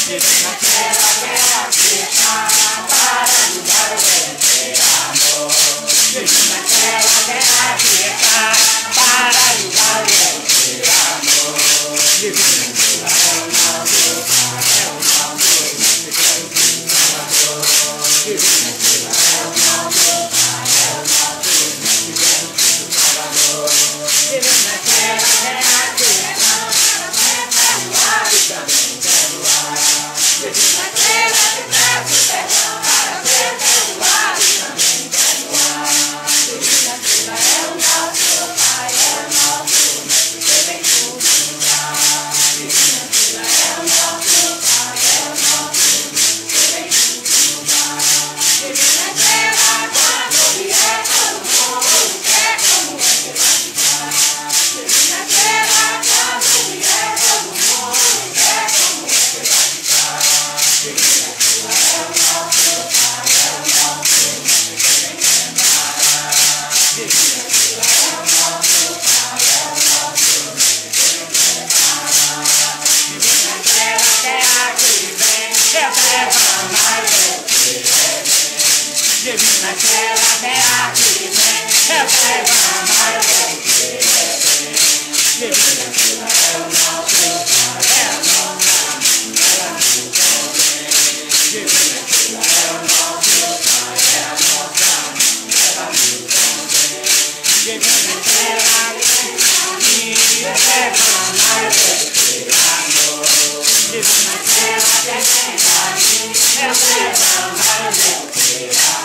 Divina terra, terra cristã, para ajudar o bem ter amor. Divina terra, terra cristã, para ajudar o bem ter amor. Divina terra é o nosso Pai, é o nosso Mestre, Salvador. Divina terra é o nosso Pai, é o nosso Mestre, Salvador. Divina terra, terra cristã, perdoar e também perdoar. Divina terra que peço perdão para ser perdoado e também perdoar. Divina terra é o nosso Pai, é o nosso Mestre que vem nos curar. Divina terra é o nosso Pai, é o nosso Mestre que vem nos curar. Divina terra, quando vier todo mundo quer como é que vai ficar. Divina terra, quando vier todo mundo quer como é que vai ficar. Divina terra é o nosso Pai, é o nosso Mestre que vem preparar. Divina terra é o nosso Pai, é o nosso Mestre que vem preparar. Divina terra, terra que vem, é terra mais que vem. Divina terra, terra que vem, é terra mais que vem. Divina terra é o nosso Pai, é a nossa terra que vem. Divina terra é o nosso Pai, é a nossa terra que vem. Divina terra que é terra mais que amor. Divina terra que vem, é terra mais que amor.